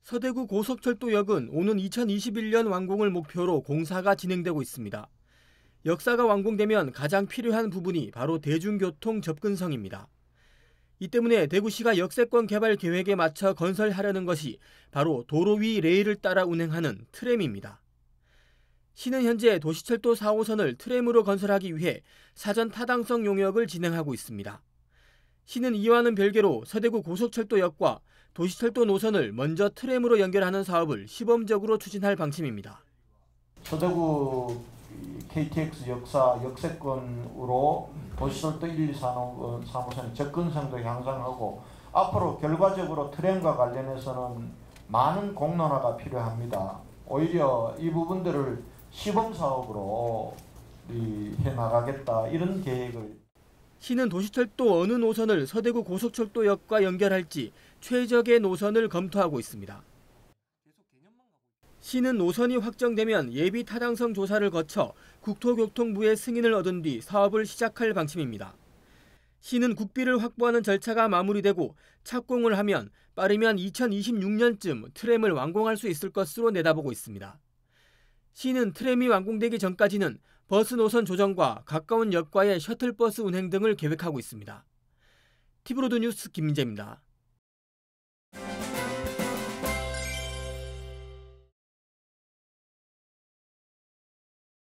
서대구 고속철도역은 오는 2021년 완공을 목표로 공사가 진행되고 있습니다. 역사가 완공되면 가장 필요한 부분이 바로 대중교통 접근성입니다. 이 때문에 대구시가 역세권 개발 계획에 맞춰 건설하려는 것이 바로 도로 위 레일을 따라 운행하는 트램입니다. 시는 현재 도시철도 4호선을 트램으로 건설하기 위해 사전 타당성 용역을 진행하고 있습니다. 시는 이와는 별개로 서대구 고속철도역과 도시철도 노선을 먼저 트램으로 연결하는 사업을 시범적으로 추진할 방침입니다. 서대구 KTX 역세권으로 도시철도 1, 2, 3호선의 접근성도 향상하고 앞으로 결과적으로 트램과 관련해서는 많은 공론화가 필요합니다. 오히려 이 부분들을 시범사업으로 해나가겠다 이런 계획을. 시는 도시철도 어느 노선을 서대구 고속철도역과 연결할지 최적의 노선을 검토하고 있습니다. 시는 노선이 확정되면 예비 타당성 조사를 거쳐 국토교통부의 승인을 얻은 뒤 사업을 시작할 방침입니다. 시는 국비를 확보하는 절차가 마무리되고 착공을 하면 빠르면 2026년쯤 트램을 완공할 수 있을 것으로 내다보고 있습니다. 시는 트램이 완공되기 전까지는 버스 노선 조정과 가까운 역과의 셔틀버스 운행 등을 계획하고 있습니다. TV로드 뉴스 김민재입니다.